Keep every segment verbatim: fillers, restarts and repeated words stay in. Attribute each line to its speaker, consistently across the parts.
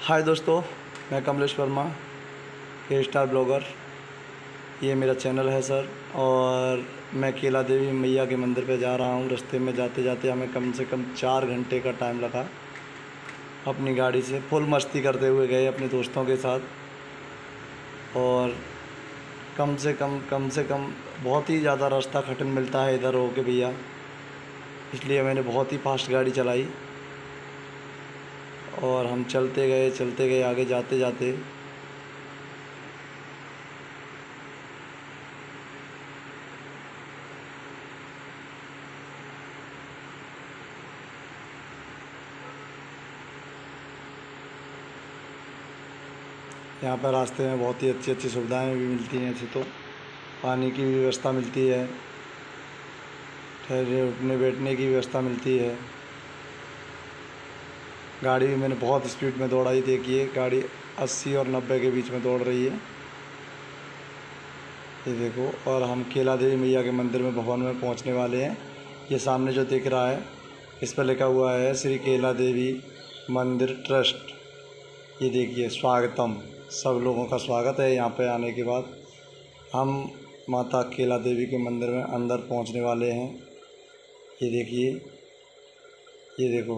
Speaker 1: हाय दोस्तों, मैं कमलेश वर्मा, के स्टार ब्लॉगर। ये मेरा चैनल है सर। और मैं केला देवी मैया के मंदिर पे जा रहा हूँ। रास्ते में जाते जाते हमें कम से कम चार घंटे का टाइम लगा। अपनी गाड़ी से फुल मस्ती करते हुए गए अपने दोस्तों के साथ। और कम से कम कम से कम बहुत ही ज़्यादा रास्ता कठिन मिलता है इधर होके भैया, इसलिए मैंने बहुत ही फास्ट गाड़ी चलाई। और हम चलते गए चलते गए आगे जाते जाते यहाँ पर रास्ते में बहुत ही अच्छी अच्छी सुविधाएं भी मिलती हैं। ऐसे तो पानी की भी व्यवस्था मिलती है, ठहरने उठने बैठने की व्यवस्था मिलती है। गाड़ी भी मैंने बहुत स्पीड में दौड़ाई। देखिए गाड़ी अस्सी और नब्बे के बीच में दौड़ रही है, ये देखो। और हम केला देवी मैया के मंदिर में भवन में पहुंचने वाले हैं। ये सामने जो दिख रहा है इस पर लिखा हुआ है श्री केला देवी मंदिर ट्रस्ट। ये देखिए स्वागतम, सब लोगों का स्वागत है। यहाँ पे आने के बाद हम माता केला देवी के मंदिर में अंदर पहुंचने वाले हैं। ये देखिए, ये देखो।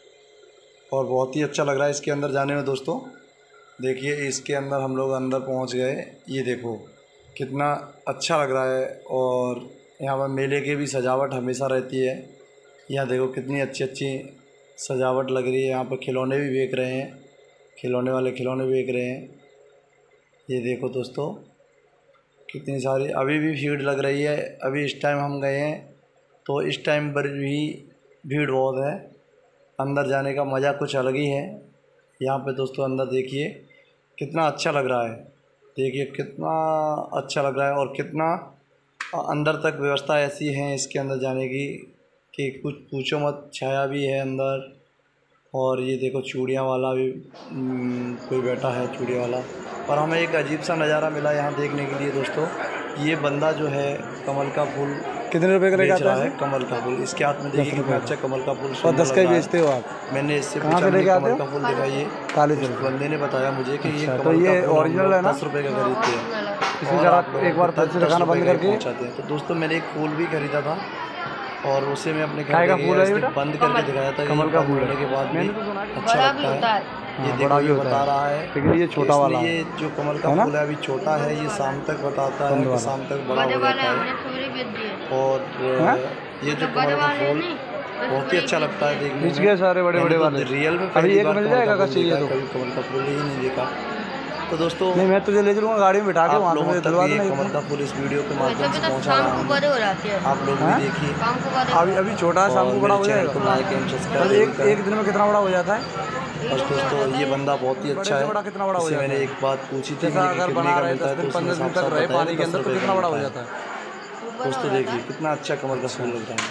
Speaker 1: और बहुत ही अच्छा लग रहा है इसके अंदर जाने में दोस्तों। देखिए इसके अंदर हम लोग अंदर पहुंच गए। ये देखो कितना अच्छा लग रहा है। और यहाँ पर मेले की भी सजावट हमेशा रहती है। यहाँ देखो कितनी अच्छी अच्छी सजावट लग रही है। यहाँ पर खिलौने भी बेच रहे हैं, खिलौने वाले खिलौने बेच रहे हैं। ये देखो दोस्तों कितनी सारी अभी भी भीड़ लग रही है। अभी इस टाइम हम गए हैं तो इस टाइम पर भी भीड़ बहुत है। अंदर जाने का मज़ा कुछ अलग ही है। यहाँ पे दोस्तों अंदर देखिए कितना अच्छा लग रहा है। देखिए कितना अच्छा लग रहा है। और कितना अंदर तक व्यवस्था ऐसी है इसके अंदर जाने की कि कुछ पूछो मत। छाया भी है अंदर। और ये देखो चूड़ियाँ वाला भी कोई बैठा है, चूड़ियाँ वाला। और हमें एक अजीब सा नज़ारा मिला यहाँ देखने के लिए दोस्तों। ये बंदा जो है कमल का फूल
Speaker 2: कितने रुपए का
Speaker 1: बेच रहा है। कमल का फूल इसके हाथ में देखिए कितना अच्छा कमल का फूल।
Speaker 2: और दस का ही बेचते हो आप?
Speaker 1: मैंने इससे पूछा कमल का फूल दिखाइए।
Speaker 2: काले
Speaker 1: बंदे ने बताया मुझे कि ये
Speaker 2: तो ये ओरिजिनल है ना,
Speaker 1: दस रुपये का खरीदते हैं।
Speaker 2: इसमें जरा एक बार पैसे दिखाना बंद करके
Speaker 1: पहुँचाते हैं। तो दोस्तों मैंने एक फूल भी खरीदा था और उसे मैं अपने
Speaker 2: घर का फूल है बेटा,
Speaker 1: बंद करके दिखाया था।
Speaker 2: कमल का फूल
Speaker 1: होने के बाद भी अच्छा लगता है। ये
Speaker 2: बड़ा
Speaker 1: देखो
Speaker 2: भी
Speaker 1: ये
Speaker 2: होता
Speaker 1: बता रहा है,
Speaker 2: लेकिन ये छोटा वाला है।
Speaker 1: ये जो कमल का फूल है अभी छोटा है। ये शाम तक बताता है कि शाम तक बड़ा हो जाता है। और ये जो कमल का फूल बहुत ही अच्छा लगता है देखने में।
Speaker 2: सारे बड़े बड़े वाले
Speaker 1: रियल में
Speaker 2: अभी एक मिल जाएगा का चाहिए तो
Speaker 1: कभी कमल का फूल ही नहीं देखा। तो दोस्तों
Speaker 2: नहीं, मैं तुझे ले चलूँगा गाड़ी में बिठा के वहाँ
Speaker 1: लोगों
Speaker 2: पे
Speaker 1: तक ये कमल का फूल इस वीडियो के माध्यम से पहुँचा रहा हूँ। आप लोग भी देखिए।
Speaker 2: अभी अभी छोटा है, शाम को बड़ा हो जाएगा।
Speaker 1: तो लाइक एंड
Speaker 2: एक
Speaker 1: सब्सक्राइब
Speaker 2: एक दिन में कितना बड़ा हो जाता है?
Speaker 1: बस दोस्तों ये बंदा बहुत ही अच्छा है।
Speaker 2: कितना बड़ा हो
Speaker 1: इससे
Speaker 2: जाता
Speaker 1: मैंने
Speaker 2: है?
Speaker 1: एक बात पूछी थी
Speaker 2: जैसा अगर बना रहे
Speaker 1: मिलता है तो
Speaker 2: पंद्रह दिन तक रहे पानी के अंदर तो कितना बड़ा हो जाता है?
Speaker 1: दोस्तों देखिए कितना अच्छा कमल का फूल लग रहा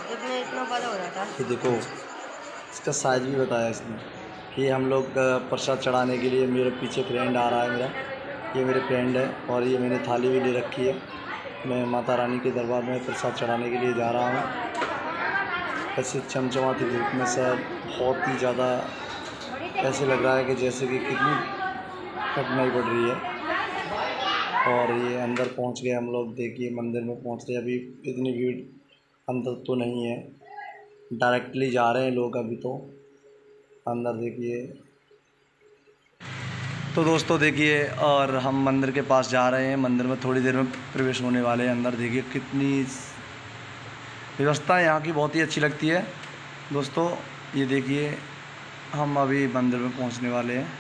Speaker 1: है। ये देखो इसका साइज भी बताया इसने। ये हम लोग प्रसाद चढ़ाने के लिए, मेरे पीछे फ्रेंड आ रहा है मेरा, ये मेरे फ्रेंड है। और ये मैंने थाली भी ले रखी है। मैं माता रानी के दरबार में प्रसाद चढ़ाने के लिए जा रहा हूँ। ऐसे चमचमाती धूप में सर बहुत ही ज़्यादा ऐसे लग रहा है कि जैसे कि कितनी कठिनाई पड़ रही है। और ये अंदर पहुँच गए हम लोग। देखिए मंदिर में पहुँच रहे। अभी इतनी भीड़ अंदर तो नहीं है, डायरेक्टली जा रहे हैं लोग अभी तो अंदर। देखिए तो दोस्तों देखिए, और हम मंदिर के पास जा रहे हैं। मंदिर में थोड़ी देर में प्रवेश होने वाले हैं अंदर। देखिए कितनी व्यवस्था यहाँ की बहुत ही अच्छी लगती है दोस्तों। ये देखिए हम अभी मंदिर में पहुँचने वाले हैं।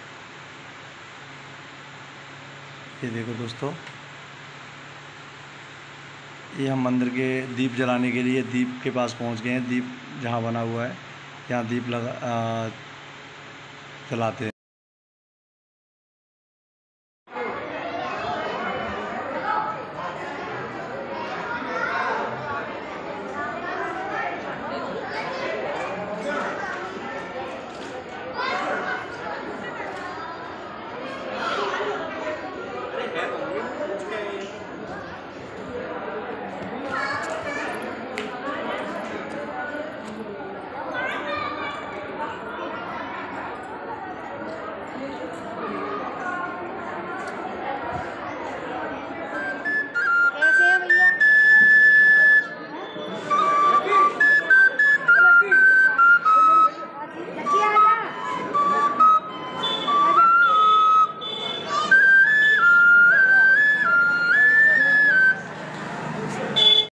Speaker 1: ये देखो दोस्तों, ये हम मंदिर के दीप जलाने के लिए दीप के पास पहुँच गए हैं। दीप जहाँ बना हुआ है यहाँ दीप लगा जलाते हैं।